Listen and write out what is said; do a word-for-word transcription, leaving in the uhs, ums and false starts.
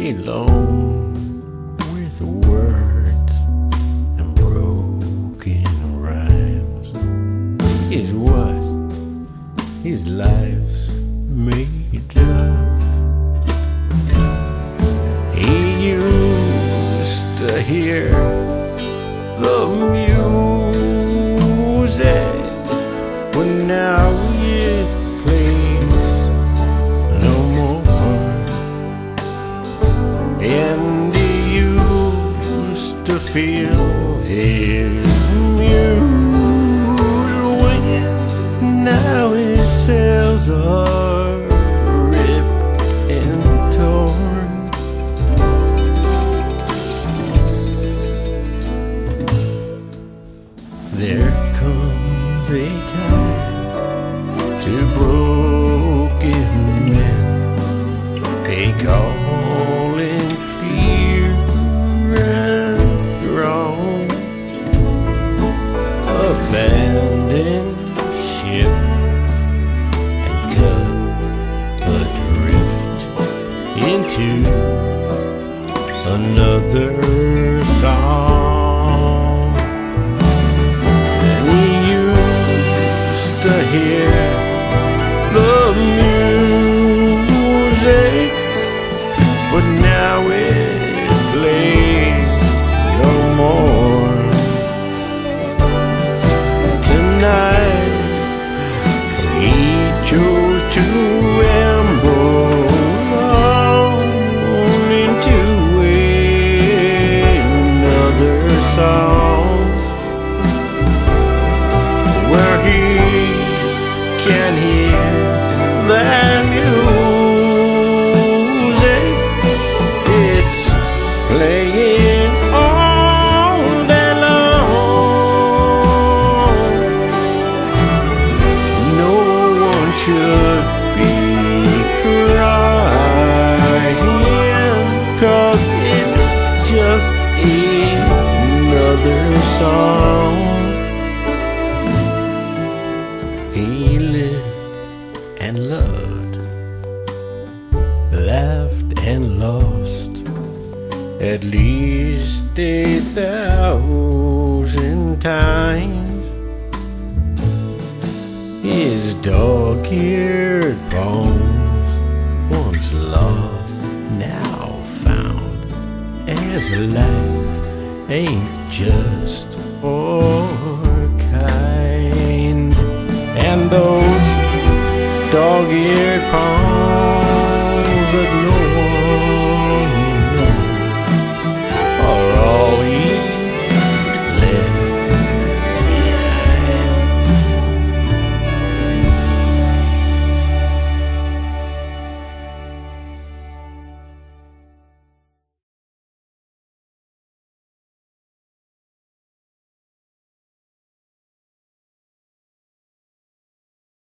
alone with words and broken rhymes is what his life's made of. He used to hear the music, but now it plays no more. And he used to feel his muse when now his sails are ripped and torn. There comes a time to broken men, they call it clear and strong. Abandoned ship and cut adrift into another song. And he used to hear the music, but now it plays no more. Tonight he chose to ramble on into another song, where he can hear that music. It's playing all day long. No one should be crying, 'cause it's just another song. He lived and loved, laughed and lost at least a thousand times. His dog-eared bones, once lost, now found, as life ain't just for kind. And those dog-eared palms that know